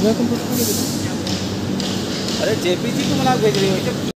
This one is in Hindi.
मैं कंप्यूटर को अरे जेपीजी को बना भेज रही हो